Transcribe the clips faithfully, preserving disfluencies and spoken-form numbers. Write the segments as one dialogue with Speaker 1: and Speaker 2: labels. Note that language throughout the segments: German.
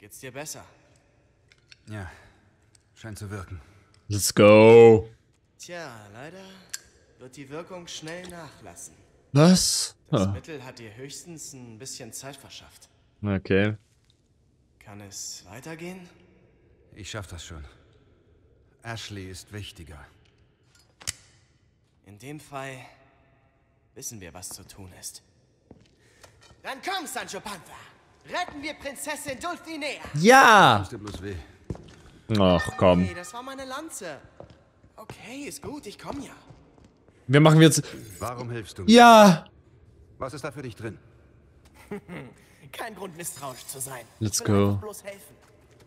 Speaker 1: Geht's dir besser?
Speaker 2: Ja, scheint zu wirken.
Speaker 3: Let's go.
Speaker 1: Tja, leider wird die Wirkung schnell nachlassen.
Speaker 3: Was?
Speaker 1: Das
Speaker 3: Ah.
Speaker 1: Mittel hat dir höchstens ein bisschen Zeit verschafft.
Speaker 3: Okay.
Speaker 1: Kann es weitergehen?
Speaker 2: Ich schaff das schon. Ashley ist wichtiger.
Speaker 1: In dem Fall wissen wir, was zu tun ist. Dann komm, Sancho Panza! Retten wir Prinzessin Dulcinea!
Speaker 3: Ja!
Speaker 2: Tust dir bloß weh.
Speaker 3: Ach komm.
Speaker 1: Hey, das war meine Lanze. Okay, ist gut, ich komm ja.
Speaker 3: Wir machen jetzt...
Speaker 2: Warum hilfst du mir?
Speaker 3: Ja!
Speaker 2: Was ist da für dich drin?
Speaker 1: Kein Grund, misstrauisch zu sein.
Speaker 3: Let's
Speaker 1: Ich will
Speaker 3: go.
Speaker 1: einfach bloß helfen.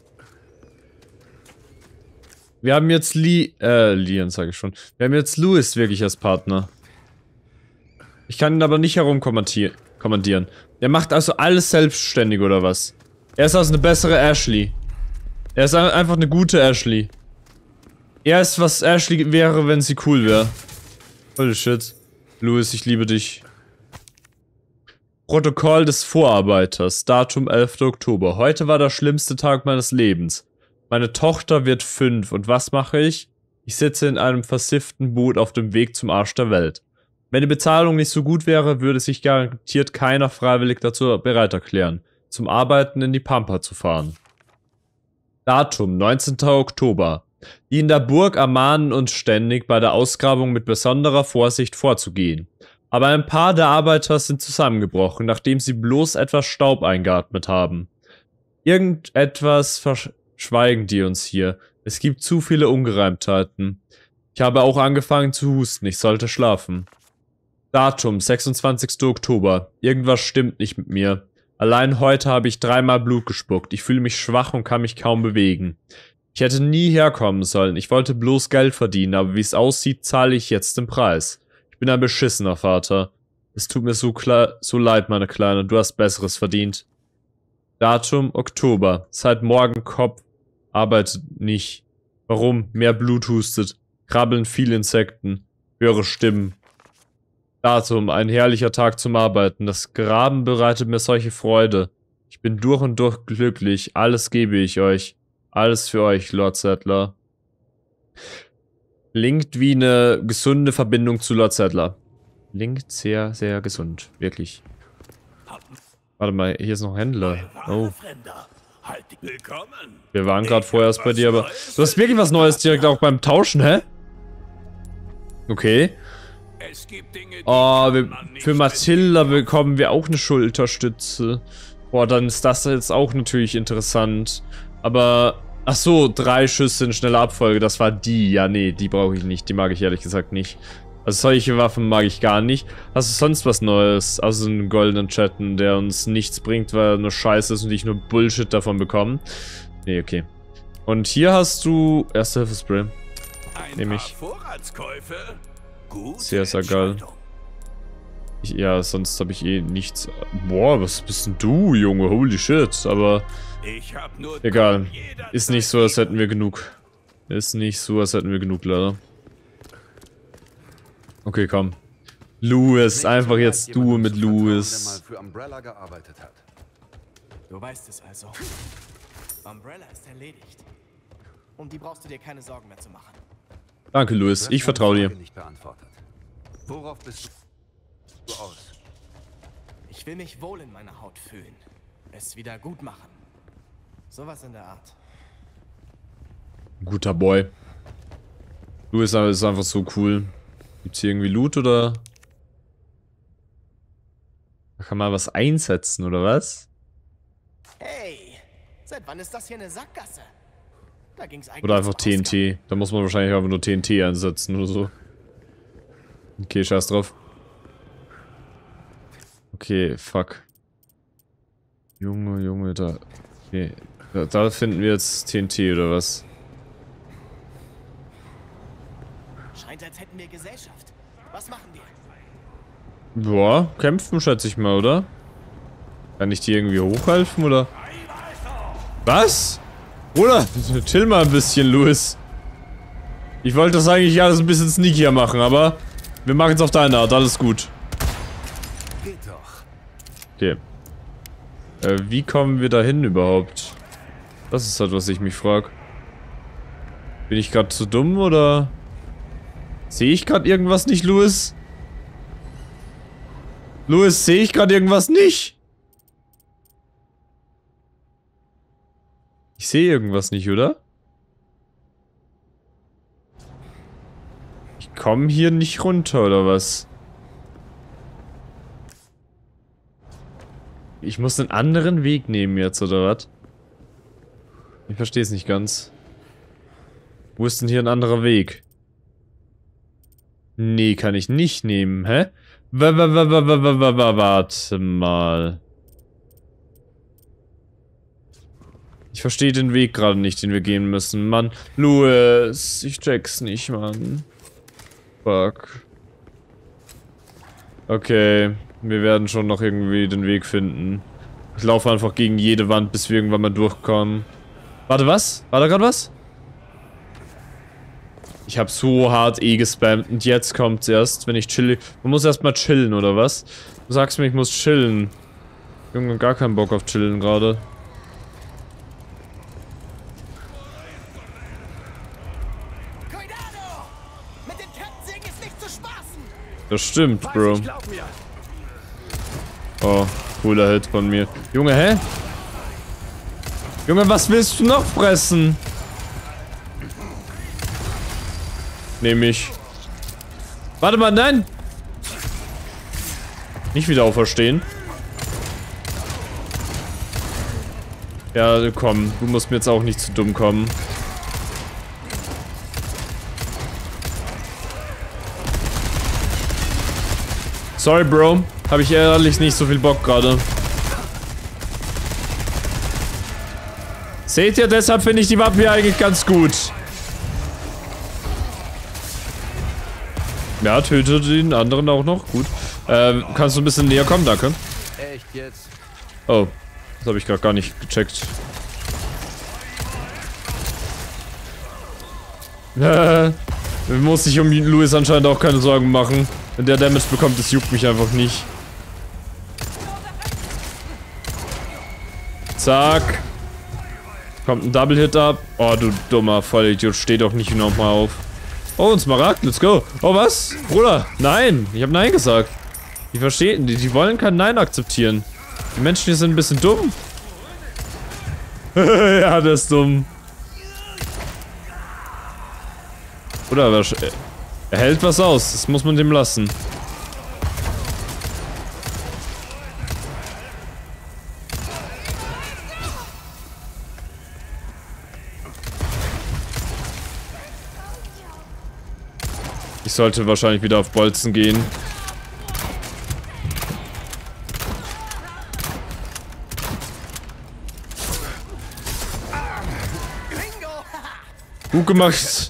Speaker 3: Wir haben jetzt Lee... Äh, Leon sage ich schon. Wir haben jetzt Louis wirklich als Partner. Ich kann ihn aber nicht herumkommandieren. Der macht also alles selbstständig, oder was? Er ist also eine bessere Ashley. Er ist einfach eine gute Ashley. Er ist, was Ashley wäre, wenn sie cool wäre. Holy shit. Louis, ich liebe dich. Protokoll des Vorarbeiters. Datum elfter Oktober. Heute war der schlimmste Tag meines Lebens. Meine Tochter wird fünf und was mache ich? Ich sitze in einem versifften Boot auf dem Weg zum Arsch der Welt. Wenn die Bezahlung nicht so gut wäre, würde sich garantiert keiner freiwillig dazu bereit erklären, zum Arbeiten in die Pampa zu fahren. Datum neunzehnter Oktober. Die in der Burg ermahnen uns ständig, bei der Ausgrabung mit besonderer Vorsicht vorzugehen. Aber ein paar der Arbeiter sind zusammengebrochen, nachdem sie bloß etwas Staub eingeatmet haben. Irgendetwas verschweigen die uns hier. Es gibt zu viele Ungereimtheiten. Ich habe auch angefangen zu husten, ich sollte schlafen. Datum sechsundzwanzigster Oktober. Irgendwas stimmt nicht mit mir. Allein heute habe ich dreimal Blut gespuckt. Ich fühle mich schwach und kann mich kaum bewegen. Ich hätte nie herkommen sollen. Ich wollte bloß Geld verdienen, aber wie es aussieht, zahle ich jetzt den Preis. Ich bin ein beschissener Vater. Es tut mir so, so leid, meine Kleine. Du hast Besseres verdient. Datum Oktober. Seit morgen Kopf arbeitet nicht. Warum? Mehr Blut hustet. Krabbeln viele Insekten. Höre Stimmen. Datum, ein herrlicher Tag zum Arbeiten. Das Graben bereitet mir solche Freude. Ich bin durch und durch glücklich. Alles gebe ich euch. Alles für euch, Lord Sattler. Klingt wie eine gesunde Verbindung zu Lord Sattler. Klingt sehr, sehr gesund. Wirklich. Warte mal, hier ist noch ein Händler. Oh. Wir waren gerade vorher erst bei dir, aber... Du hast wirklich was Neues direkt auch beim Tauschen, hä? Okay. Oh, wir, für Matilda bekommen wir auch eine Schulterstütze. Boah, dann ist das jetzt auch natürlich interessant. Aber, ach so, drei Schüsse in schneller Abfolge, das war die. Ja, nee, die brauche ich nicht. Die mag ich ehrlich gesagt nicht. Also solche Waffen mag ich gar nicht. Hast du sonst was Neues? Also einen goldenen Chatten, der uns nichts bringt, weil er nur Scheiße ist und ich nur Bullshit davon bekomme. Nee, okay. Und hier hast du Erste-Hilfe-Spray. Nehme ich. Sehr, sehr geil. Ich, ja, sonst habe ich eh nichts. Boah, was bist denn du, Junge? Holy shit. Aber egal. Ist nicht so, als hätten wir genug. Ist nicht so, als hätten wir genug, leider. Okay, komm. Louis, einfach jetzt du mit Louis.
Speaker 1: Du weißt es also. Umbrella ist erledigt. Um die brauchst du dir keine Sorgen mehr zu machen.
Speaker 3: Danke, Louis. Ich vertraue dir.
Speaker 2: Worauf bist du aus?
Speaker 1: Ich will mich wohl in meiner Haut fühlen. Es wieder gut machen. Sowas in der Art.
Speaker 3: Guter Boy. Louis ist einfach so cool. Gibt's hier irgendwie Loot oder? Da kann man was einsetzen, oder was?
Speaker 1: Hey, seit wann ist das hier eine Sackgasse? Da ging's eigentlich
Speaker 3: Oder einfach
Speaker 1: zum
Speaker 3: T N T. Da muss man wahrscheinlich einfach nur T N T einsetzen oder so. Okay, scheiß drauf. Okay, fuck. Junge, Junge, da. Okay. Da, da finden wir jetzt T N T oder was?
Speaker 1: Scheint, als hätten wir Gesellschaft. Was machen wir?
Speaker 3: Boah, kämpfen schätze ich mal, oder? Kann ich die irgendwie hochhelfen, oder? Was? Oder? Chill mal ein bisschen, Louis. Ich wollte das eigentlich alles ein bisschen sneakier machen, aber wir machen es auf deine Art, alles gut.
Speaker 2: Geht doch.
Speaker 3: Okay. Äh, wie kommen wir da hin überhaupt? Das ist halt, was ich mich frage. Bin ich gerade zu dumm oder sehe ich gerade irgendwas nicht, Louis? Louis, sehe ich gerade irgendwas nicht? Ich sehe irgendwas nicht, oder? Ich komme hier nicht runter, oder was? Ich muss einen anderen Weg nehmen jetzt, oder was? Ich verstehe es nicht ganz. Wo ist denn hier ein anderer Weg? Nee, kann ich nicht nehmen, hä? Warte mal. Ich verstehe den Weg gerade nicht, den wir gehen müssen. Mann, Louis, ich check's nicht, Mann. Fuck. Okay, wir werden schon noch irgendwie den Weg finden. Ich laufe einfach gegen jede Wand, bis wir irgendwann mal durchkommen. Warte, was? War da gerade was? Ich habe so hart eh gespammt und jetzt kommt's erst, wenn ich chill. Man muss erstmal chillen, oder was? Du sagst mir, ich muss chillen. Junge, gar keinen Bock auf chillen gerade. Das stimmt, Bro. Oh, cooler Hit von mir. Junge, hä? Junge, was willst du noch fressen? Nehme ich. Warte mal, nein! Nicht wieder auferstehen. Ja, komm, du musst mir jetzt auch nicht zu dumm kommen. Sorry, Bro. Habe ich ehrlich nicht so viel Bock gerade. Seht ihr, deshalb finde ich die Waffen hier eigentlich ganz gut. Ja, töte den anderen auch noch. Gut. Ähm, kannst du ein bisschen näher kommen? Danke.
Speaker 4: Echt jetzt?
Speaker 3: Oh, das habe ich gerade gar nicht gecheckt. Äh, muss sich um Louis anscheinend auch keine Sorgen machen. Wenn der Damage bekommt, das juckt mich einfach nicht. Zack. Kommt ein Double-Hit ab. Oh, du dummer Vollidiot. Steh doch nicht nochmal auf. Oh, ein Smaragd. Let's go. Oh, was? Bruder. Nein. Ich habe Nein gesagt. Die verstehen. Die, die wollen kein Nein akzeptieren. Die Menschen hier sind ein bisschen dumm. Ja, der ist dumm. Oder aber er hält was aus. Das muss man dem lassen. Ich sollte wahrscheinlich wieder auf Bolzen gehen. Gut gemacht.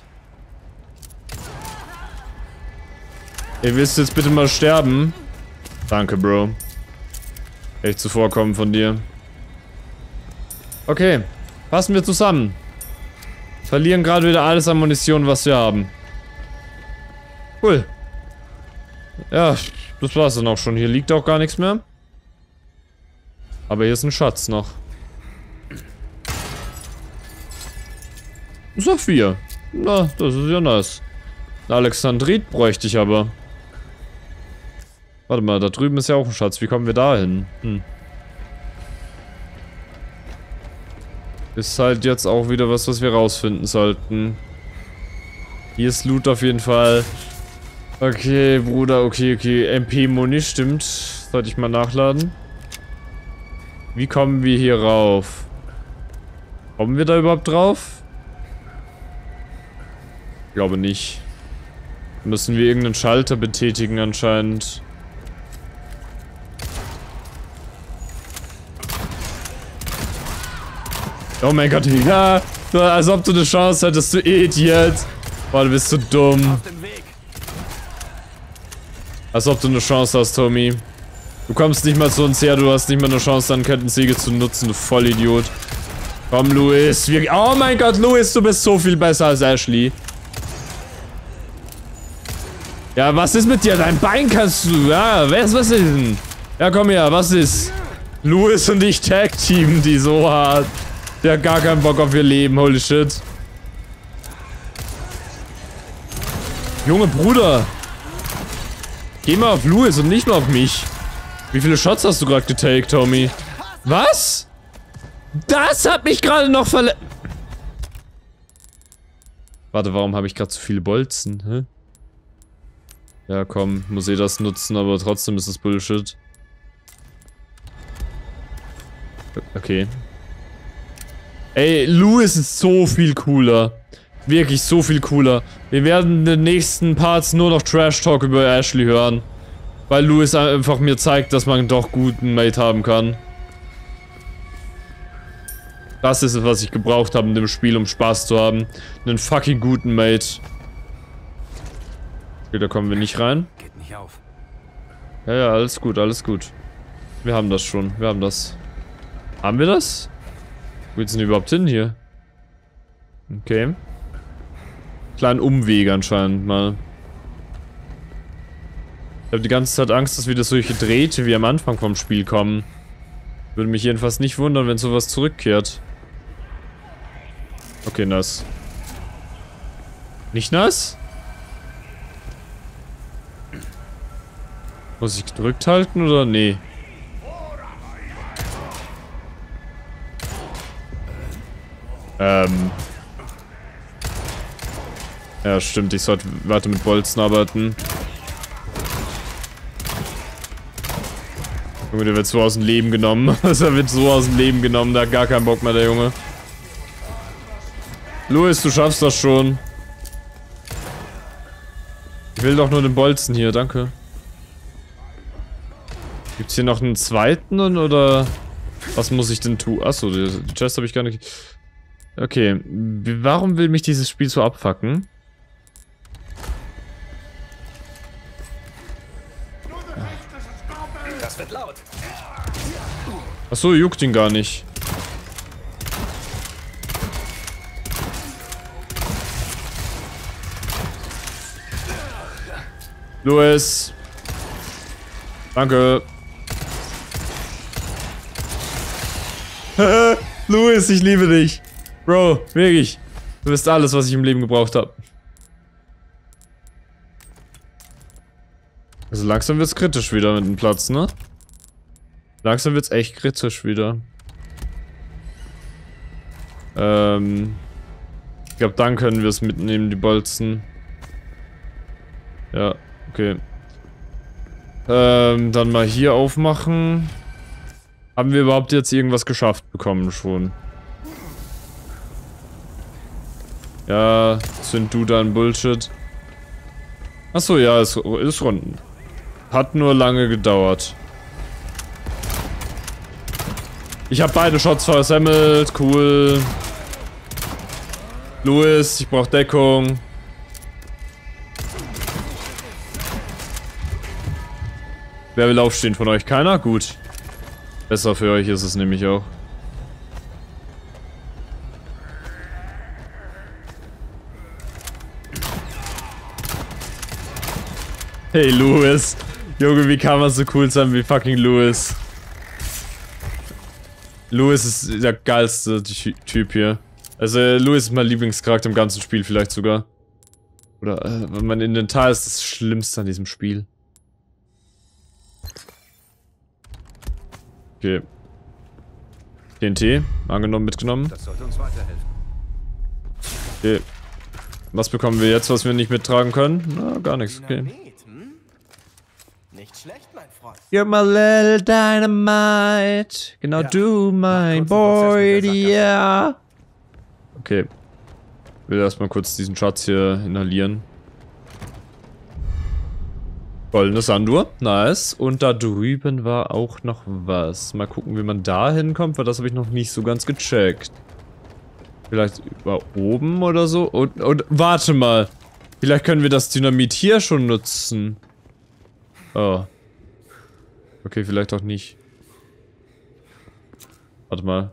Speaker 3: Ihr willst jetzt bitte mal sterben? Danke, Bro. Echt zuvorkommen von dir. Okay. Passen wir zusammen. Verlieren gerade wieder alles an Munition, was wir haben. Cool. Ja, das war's dann auch schon. Hier liegt auch gar nichts mehr. Aber hier ist ein Schatz noch. Saphir. Na, das ist ja nice. Alexandrit bräuchte ich aber. Warte mal, da drüben ist ja auch ein Schatz. Wie kommen wir da hin? Hm. Ist halt jetzt auch wieder was, was wir rausfinden sollten. Hier ist Loot auf jeden Fall. Okay, Bruder, okay, okay. M P-Muni, stimmt. Sollte ich mal nachladen. Wie kommen wir hier rauf? Kommen wir da überhaupt drauf? Ich glaube nicht. Müssen wir irgendeinen Schalter betätigen anscheinend. Oh mein Gott, ja. Als ob du eine Chance hättest, du Idiot. Boah, du bist so dumm. Als ob du eine Chance hast, Tommy. Du kommst nicht mal zu uns her, du hast nicht mal eine Chance, dann Kettensäge zu nutzen, du Vollidiot. Komm, Louis. Wir oh mein Gott, Louis, du bist so viel besser als Ashley. Ja, was ist mit dir? Dein Bein kannst du. Ja, was, was ist denn? Ja, komm her, was ist? Louis und ich Tag-Teamen die so hart. Der hat gar keinen Bock auf ihr Leben, holy shit. Junge Bruder. Geh mal auf Louis und nicht mal auf mich. Wie viele Shots hast du gerade getaked, Tommy? Was? Das hat mich gerade noch verletzt. Warte, warum habe ich gerade so viele Bolzen? Hä? Ja, komm, muss eh das nutzen, aber trotzdem ist das Bullshit. Okay. Ey, Louis ist so viel cooler. Wirklich so viel cooler. Wir werden in den nächsten Parts nur noch Trash Talk über Ashley hören. Weil Louis einfach mir zeigt, dass man doch guten Mate haben kann. Das ist es, was ich gebraucht habe in dem Spiel, um Spaß zu haben. Einen fucking guten Mate. Okay, da kommen wir nicht rein.
Speaker 2: Geht nicht auf.
Speaker 3: Ja, ja, alles gut, alles gut. Wir haben das schon, wir haben das. Haben wir das? Wo geht's denn überhaupt hin hier? Okay. Kleinen Umweg anscheinend mal. Ich habe die ganze Zeit Angst, dass wieder solche Drähte wie am Anfang vom Spiel kommen. Würde mich jedenfalls nicht wundern, wenn sowas zurückkehrt. Okay, nice. Nicht nice? Muss ich gedrückt halten oder nee? Ähm. Ja, stimmt, ich sollte weiter mit Bolzen arbeiten. Junge, der wird so aus dem Leben genommen. Also, er wird so aus dem Leben genommen, da hat gar keinen Bock mehr, der Junge. Louis, du schaffst das schon. Ich will doch nur den Bolzen hier, danke. Gibt's hier noch einen zweiten oder was muss ich denn tun? Achso, die, die Chest habe ich gar nicht. Okay, warum will mich dieses Spiel so abfucken?
Speaker 2: Das wird laut.
Speaker 3: Achso, juckt ihn gar nicht. Louis. Danke. Louis, ich liebe dich. Bro, wirklich. Du bist alles, was ich im Leben gebraucht habe. Also langsam wird's kritisch wieder mit dem Platz, ne? Langsam wird's echt kritisch wieder. Ähm. Ich glaube, dann können wir es mitnehmen, die Bolzen. Ja, okay. Ähm, dann mal hier aufmachen. Haben wir überhaupt jetzt irgendwas geschafft bekommen schon? Ja, sind du dann Bullshit? Achso, ja, es ist Runden. Hat nur lange gedauert. Ich habe beide Shots versammelt, cool. Louis, ich brauche Deckung. Wer will aufstehen von euch? Keiner? Gut. Besser für euch ist es nämlich auch. Hey Louis. Junge, wie kann man so cool sein wie fucking Louis? Louis ist der geilste Typ hier. Also Louis ist mein Lieblingscharakter im ganzen Spiel vielleicht sogar. Oder äh, mein Inventar ist das Schlimmste an diesem Spiel. Okay. T N T, angenommen, mitgenommen.
Speaker 2: Das sollte uns weiterhelfen.
Speaker 3: Okay. Was bekommen wir jetzt, was wir nicht mittragen können? Na, gar nichts, okay.
Speaker 1: Dynamit, hm? Nicht schlecht, mein Freund.
Speaker 3: You're my little dynamite. Genau
Speaker 2: Ja.
Speaker 3: du, mein
Speaker 2: Mach kurz einen Prozess
Speaker 3: boy,
Speaker 2: mit der Sackgasse.
Speaker 3: yeah. Okay. Ich will erstmal kurz diesen Schatz hier inhalieren. Goldene Sanduhr, nice. Und da drüben war auch noch was. Mal gucken, wie man da hinkommt, weil das habe ich noch nicht so ganz gecheckt. Vielleicht über oben oder so. Und, und warte mal. Vielleicht können wir das Dynamit hier schon nutzen. Oh. Okay, vielleicht auch nicht. Warte mal.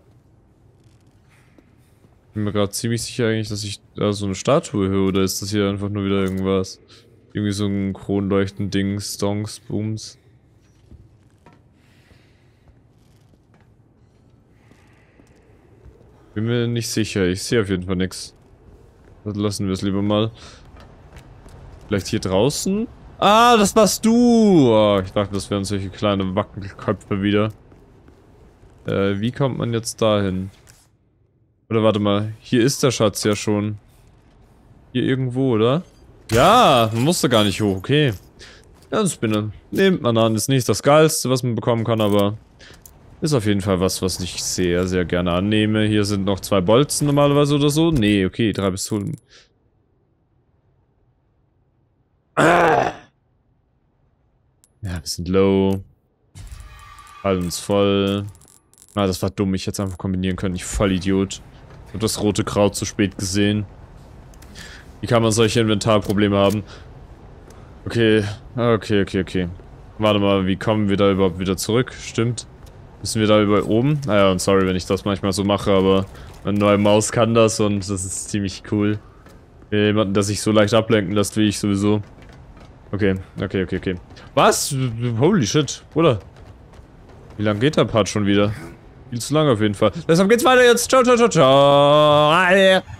Speaker 3: Ich bin mir gerade ziemlich sicher eigentlich, dass ich da so eine Statue höre. Oder ist das hier einfach nur wieder irgendwas? Irgendwie so ein Kronleuchten-Ding, Stonks, Booms. Bin mir nicht sicher. Ich sehe auf jeden Fall nichts. Lassen wir es lieber mal. Vielleicht hier draußen? Ah, das warst du! Oh, ich dachte, das wären solche kleine Wackelköpfe wieder. Äh, wie kommt man jetzt dahin? Oder warte mal, hier ist der Schatz ja schon. Hier irgendwo, oder? Ja, man musste gar nicht hoch, okay. Ja, Spinne. Nehmt man an, ist nicht das Geilste, was man bekommen kann, aber ist auf jeden Fall was, was ich sehr, sehr gerne annehme. Hier sind noch zwei Bolzen normalerweise oder so. Nee, okay, drei Pistolen. Ah! Ja, wir sind low. Halten uns voll. Ah, das war dumm. Ich hätte es einfach kombinieren können. Ich Vollidiot. Ich habe das rote Kraut zu spät gesehen. Wie kann man solche Inventarprobleme haben? Okay, okay, okay, okay. Warte mal, wie kommen wir da überhaupt wieder zurück? Stimmt. Müssen wir da über oben? Naja, und sorry, wenn ich das manchmal so mache, aber meine neue Maus kann das und das ist ziemlich cool. Jemanden, der sich so leicht ablenken lässt wie ich sowieso. Okay, okay, okay, okay. Was? Holy shit, Bruder. Wie lange geht der Part schon wieder? Viel zu lange auf jeden Fall. Deshalb geht's weiter jetzt. Ciao, ciao, ciao, ciao.